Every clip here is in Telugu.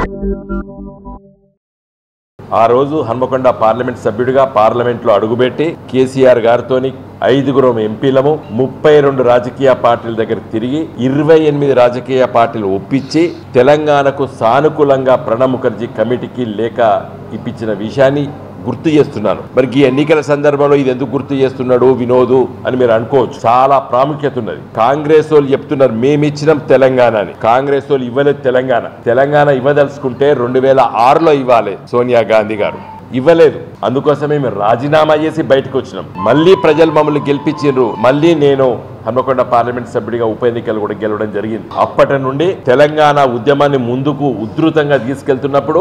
ఆ రోజు హన్మకొండ పార్లమెంట్ సభ్యుడిగా పార్లమెంట్లో అడుగుపెట్టి కేసీఆర్ గారితోని 5 ఎంపీలము 32 రాజకీయ పార్టీల దగ్గర తిరిగి 28 రాజకీయ పార్టీలు ఒప్పించి తెలంగాణకు సానుకూలంగా ప్రణబ్ ముఖర్జీ కమిటీకి లేఖ ఇప్పించిన విషయాన్ని గుర్తు చేస్తున్నాను. మరి ఈ ఎన్నికల సందర్భంలో ఇది ఎందుకు గుర్తు చేస్తున్నాడు వినోదు అని మీరు అనుకోవచ్చు. చాలా ప్రాముఖ్యత ఉన్నది. కాంగ్రెస్ వాళ్ళు చెప్తున్నారు మేమిచ్చినాం తెలంగాణ అని. కాంగ్రెస్ వాళ్ళు ఇవ్వలేదు. తెలంగాణ ఇవ్వదలుచుకుంటే 2006లో ఇవ్వాలి. సోనియా గాంధీ గారు ఇవ్వలేదు. అందుకోసమే మేము రాజీనామా చేసి బయటకు వచ్చినాం. మళ్ళీ ప్రజలు మమ్మల్ని గెలిపించారు. మళ్ళీ నేను హన్మకొండ పార్లమెంట్ సభ్యుడిగా ఉప ఎన్నికలు కూడా గెలవడం జరిగింది. అప్పటి నుండి తెలంగాణ ఉద్యమాన్ని ముందుకు ఉధృతంగా తీసుకెళ్తున్నప్పుడు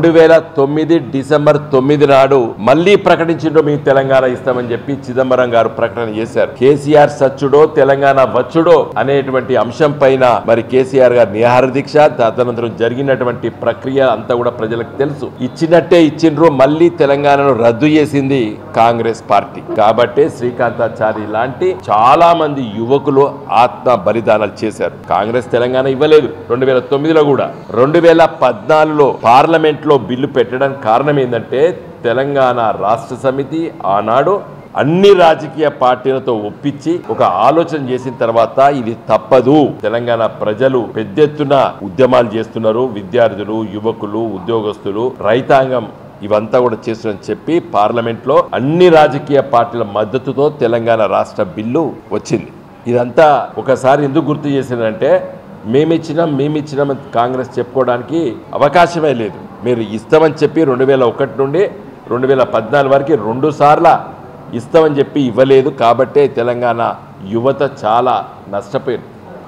2009 డిసెంబర్ 9 నాడు మళ్ళీ ప్రకటించిండ్రు మేము తెలంగాణ ఇస్తామని చెప్పి చిదంబరం గారు ప్రకటన చేశారు. కేసీఆర్ సచ్చుడో తెలంగాణ వచ్చుడో అనేటువంటి అంశం పైన మరి కేసీఆర్ గారు నిరాహార దీక్ష, తదనంతరం జరిగినటువంటి ప్రక్రియ అంతా కూడా ప్రజలకు తెలుసు. ఇచ్చినట్టే ఇచ్చిండ్రు. మళ్ళీ తెలంగాణను రద్దు చేసింది కాంగ్రెస్ పార్టీ. కాబట్టి శ్రీకాంతాచారి లాంటి చాలా మంది యువకులు ఆత్మ బలిదానాలు చేశారు. కాంగ్రెస్ తెలంగాణ ఇవ్వలేదు. 2009లో కూడా 2014లో పార్లమెంట్ లో బిల్లు పెట్టడానికి కారణం ఏంటంటే తెలంగాణ రాష్ట్ర సమితి ఆనాడు అన్ని రాజకీయ పార్టీలతో ఒప్పించి ఒక ఆలోచన చేసిన తర్వాత ఇది తప్పదు, తెలంగాణ ప్రజలు పెద్ద ఎత్తున ఉద్యమాలు చేస్తున్నారు, విద్యార్థులు, యువకులు, ఉద్యోగస్తులు, రైతాంగం ఇవంతా కూడా చేస్తుందని చెప్పి పార్లమెంట్లో అన్ని రాజకీయ పార్టీల మద్దతుతో తెలంగాణ రాష్ట్ర బిల్లు వచ్చింది. ఇదంతా ఒకసారి ఎందుకు గుర్తు చేసిందంటే మేమిచ్చినాం కాంగ్రెస్ చెప్పుకోవడానికి అవకాశమే లేదు. మీరు ఇస్తామని చెప్పి 2001 నుండి 2014 వరకు 2 సార్లు ఇస్తామని చెప్పి ఇవ్వలేదు. కాబట్టే తెలంగాణ యువత చాలా నష్టపోయింది.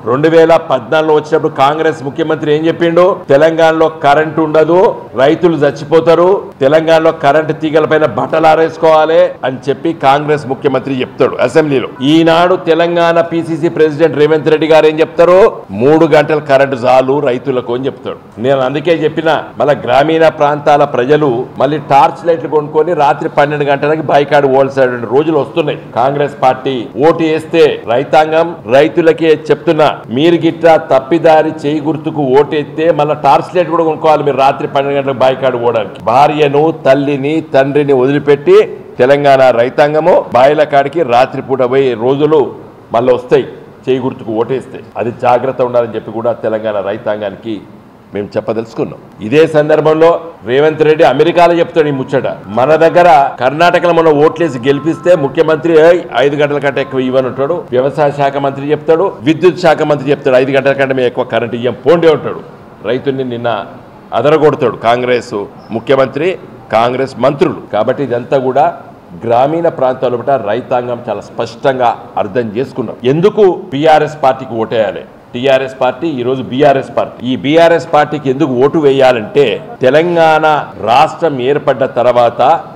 2014లో వచ్చినప్పుడు కాంగ్రెస్ ముఖ్యమంత్రి ఏం చెప్పిండు? తెలంగాణలో కరెంటు ఉండదు, రైతులు చచ్చిపోతారు, తెలంగాణలో కరెంటు తీగల పైన బట్టలు ఆరేసుకోవాలి అని చెప్పి కాంగ్రెస్ ముఖ్యమంత్రి చెప్తాడు అసెంబ్లీలో. ఈనాడు తెలంగాణ పిసిసి ప్రెసిడెంట్ రేవంత్ రెడ్డి గారు ఏం చెప్తారు? 3 గంటల కరెంటు చాలు రైతులకు అని చెప్తాడు. నేను అందుకే చెప్పిన మళ్ళీ గ్రామీణ ప్రాంతాల ప్రజలు మళ్ళీ టార్చ్ లైట్లు కొనుక్కొని రాత్రి 12 గంటలకి బైకాడు ఓల్సిన రోజులు వస్తున్నాయి. కాంగ్రెస్ పార్టీ ఓటు వేస్తే రైతాంగం రైతులకే చెప్తున్నా, మీరు గిట్లా తప్పిదారి చేయి గుర్తుకు ఓటేస్తే మళ్ళీ టార్చ్ లైట్ కూడా కొనుక్కోవాలి మీరు రాత్రి 12 గంటలకు బాయికాడు పోవడానికి. భార్యను, తల్లిని, తండ్రిని వదిలిపెట్టి తెలంగాణ రైతాంగము బాయిల కాడికి రాత్రిపూట పోయే రోజులు మళ్ళీ వస్తాయి చేయి గుర్తుకు ఓటేస్తే. అది జాగ్రత్త ఉండాలని చెప్పి కూడా తెలంగాణ రైతాంగానికి మేము చెప్పదలుచుకున్నాం. ఇదే సందర్భంలో రేవంత్ రెడ్డి అమెరికాలో చెప్తాడు ఈ ముచ్చట. మన దగ్గర కర్ణాటకలో మనం ఓట్లేసి గెలిపిస్తే ముఖ్యమంత్రి 5 గంటల కంటే ఎక్కువ ఇవ్వనుంటాడు, వ్యవసాయ శాఖ మంత్రి చెప్తాడు, విద్యుత్ శాఖ మంత్రి చెప్తాడు 5 గంటల కంటే మేము ఎక్కువ కరెంట్ ఇయ్యం పోండే ఉంటాడు. రైతుల్ని నిన్న అదరగొడతాడు కాంగ్రెస్ ముఖ్యమంత్రి, కాంగ్రెస్ మంత్రులు. కాబట్టి ఇదంతా కూడా గ్రామీణ ప్రాంతాల పట్ల రైతాంగం చాలా స్పష్టంగా అర్థం చేసుకున్నాం. ఎందుకు బీఆర్ఎస్ పార్టీకి ఓటేయాలి? టీఆర్ఎస్ పార్టీ ఈరోజు బీఆర్ఎస్ పార్టీ. ఈ బీఆర్ఎస్ పార్టీకి ఎందుకు ఓటు వేయాలంటే తెలంగాణ రాష్ట్రం ఏర్పడ్డ తర్వాత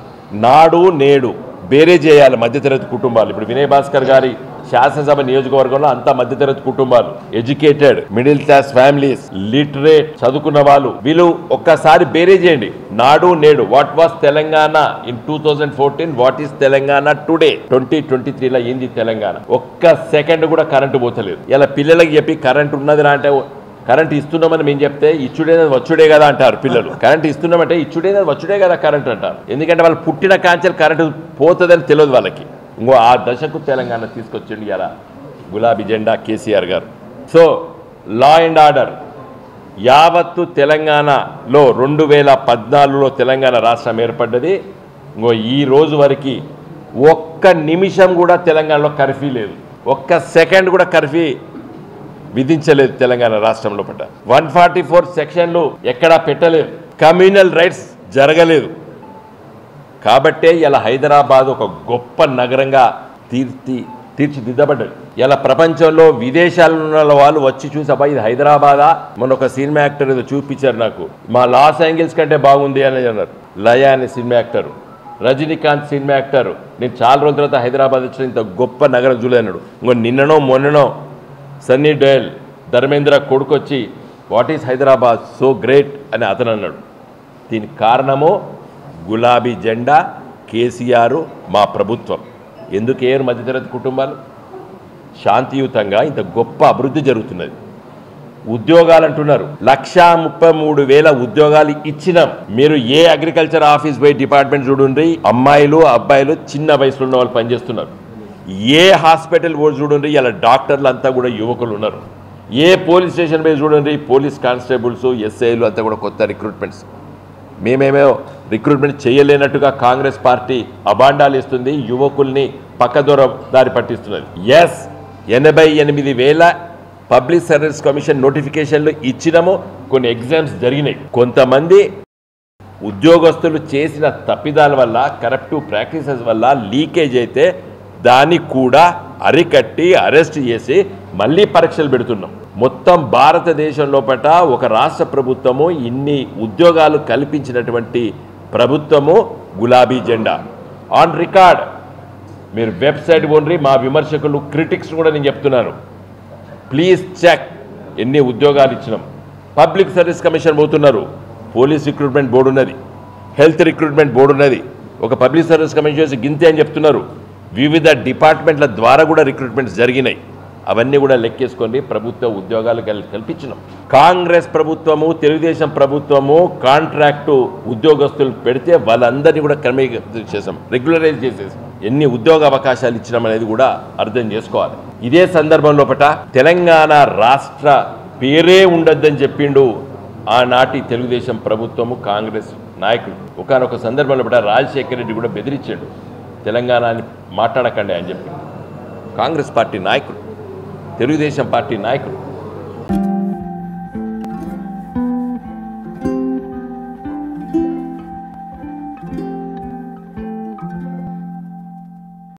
నాడు నేడు బేరే చేయాలి మధ్యతరగతి కుటుంబాలు. ఇప్పుడు వినయ్ భాస్కర్ గారి శాసనసభ నియోజకవర్గంలో అంతా మధ్యతరగతి కుటుంబాలు, educated middle class families, literate చదువుకున్న వాళ్ళు, వీళ్ళు ఒక్కసారి బేరే చేయండి. నాడు నేడు what was Telangana in 2014, what is Telangana today 2023లో ఏంది తెలంగాణ? ఒక్క సెకండ్ కూడా కరెంటు పోతలేదు. ఇలా పిల్లలకి చెప్పి కరెంట్ ఉన్నదిరా అంటే కరెంట్ ఇస్తున్నామని మేము చెప్తే ఇచ్చుడేది వచ్చుడే కదా అంటారు పిల్లలు. కరెంట్ ఇస్తున్నామంటే ఇచ్చుడేది వచ్చుడే కదా కరెంట్ అంటారు. ఎందుకంటే వాళ్ళు పుట్టిన కాంచెలు కరెంటు పోతుందని తెలియదు వాళ్ళకి. ఇంకో ఆ దశకు తెలంగాణ తీసుకొచ్చిండు ఇలా గులాబీ జెండా కేసీఆర్ గారు. సో లా అండ్ ఆర్డర్ యావత్తు తెలంగాణలో 2014లో తెలంగాణ రాష్ట్రం ఏర్పడ్డది. ఇంకో ఈ రోజు వరకు ఒక్క నిమిషం కూడా తెలంగాణలో కర్ఫ్యూ లేదు, ఒక్క సెకండ్ కూడా కర్ఫ్యూ విధించలేదు తెలంగాణ రాష్ట్రంలో. 144 సెక్షన్లు ఎక్కడా పెట్టలేదు, కమ్యూనల్ రైట్స్ జరగలేదు. కాబట్టే ఇలా హైదరాబాద్ ఒక గొప్ప నగరంగా తీర్చిదిద్దబడ్డది. ఇలా ప్రపంచంలో విదేశాల్లో ఉన్న వాళ్ళు వచ్చి చూసి అబ్బా ఇది హైదరాబాదా, మన ఒక సినిమా యాక్టర్ ఏదో చూపించారు నాకు, మా లాస్ ఏంజల్స్ కంటే బాగుంది అని అన్నారు. లయ అనే cinema actor, Rajinikanth cinema actor, నేను చాలా రోజుల తర్వాత హైదరాబాద్ వచ్చిన ఇంత గొప్ప నగరం చూడన్నాడు. ఇంకో నిన్ననో మొన్ననో సన్నీ డోయల్ ధర్మేంద్ర కొడుకొచ్చి what is Hyderabad so great అని అతను అన్నాడు. దీనికి కారణము గులాబీ జెండా, కేసీఆర్, మా ప్రభుత్వం. ఎందుకు ఏరు మధ్యతరగతి కుటుంబాలు శాంతియుతంగా ఇంత గొప్ప అభివృద్ధి జరుగుతున్నది. ఉద్యోగాలు అంటున్నారు. 1,33,000 ఉద్యోగాలు ఇచ్చినాం. మీరు ఏ అగ్రికల్చర్ ఆఫీస్ పోయి డిపార్ట్మెంట్ చూడండి, అమ్మాయిలు అబ్బాయిలు చిన్న వయసులో ఉన్న వాళ్ళు పనిచేస్తున్నారు. ఏ హాస్పిటల్ పోయి చూడండి, ఇలా డాక్టర్లు అంతా కూడా యువకులు ఉన్నారు. ఏ పోలీస్ స్టేషన్ పోయి చూడండి, పోలీస్ కానిస్టేబుల్స్ ఎస్ఐలు అంతా కూడా కొత్త రిక్రూట్మెంట్స్. మేమేమో రిక్రూట్మెంట్ చేయలేనట్టుగా కాంగ్రెస్ పార్టీ అబాండాలు ఇస్తుంది, యువకుల్ని పక్కదొర దారి పట్టిస్తున్నది. ఎస్, 88,000 పబ్లిక్ సర్వీస్ కమిషన్ నోటిఫికేషన్లు ఇచ్చినాము. కొన్ని ఎగ్జామ్స్ జరిగినాయి. కొంతమంది ఉద్యోగస్తులు చేసిన తప్పిదాల వల్ల, కరప్టివ్ ప్రాక్టీసెస్ వల్ల లీకేజ్ అయితే దాన్ని కూడా అరికట్టి అరెస్ట్ చేసి మళ్ళీ పరీక్షలు పెడుతున్నాం. మొత్తం భారతదేశం లోపల ఒక రాష్ట్ర ప్రభుత్వము ఇన్ని ఉద్యోగాలు కల్పించినటువంటి ప్రభుత్వము గులాబీ జెండా ఆన్ రికార్డ్. మీరు వెబ్సైట్ పోండి, మా విమర్శకులు క్రిటిక్స్ కూడా నేను చెప్తున్నాను, ప్లీజ్ చెక్ ఎన్ని ఉద్యోగాలు ఇచ్చినాం. పబ్లిక్ సర్వీస్ కమిషన్ పోతున్నారు, పోలీస్ రిక్రూట్మెంట్ బోర్డు ఉన్నది, హెల్త్ రిక్రూట్మెంట్ బోర్డు ఉన్నది. ఒక పబ్లిక్ సర్వీస్ కమిషన్ చేసి గింతే అని చెప్తున్నారు. వివిధ డిపార్ట్మెంట్ల ద్వారా కూడా రిక్రూట్మెంట్స్ జరిగినాయి. అవన్నీ కూడా లెక్కేసుకొని ప్రభుత్వ ఉద్యోగాలు కల్పించినాం. కాంగ్రెస్ ప్రభుత్వము, తెలుగుదేశం ప్రభుత్వము కాంట్రాక్టు ఉద్యోగస్తులు పెడితే వాళ్ళందరినీ కూడా చేసాం, రెగ్యులరైజ్ చేసేసాం. ఎన్ని ఉద్యోగ అవకాశాలు ఇచ్చినాం అనేది కూడా అర్థం చేసుకోవాలి. ఇదే సందర్భంలో తెలంగాణ రాష్ట్ర పేరే ఉండొద్దని చెప్పిండు ఆనాటి తెలుగుదేశం ప్రభుత్వము, కాంగ్రెస్ నాయకులు. ఒకనొక సందర్భంలో రాజశేఖర రెడ్డి కూడా బెదిరించాడు, తెలంగాణని మాట్లాడకండి అని చెప్పి. కాంగ్రెస్ పార్టీ నాయకులు, తెలుగుదేశం పార్టీ నాయకులు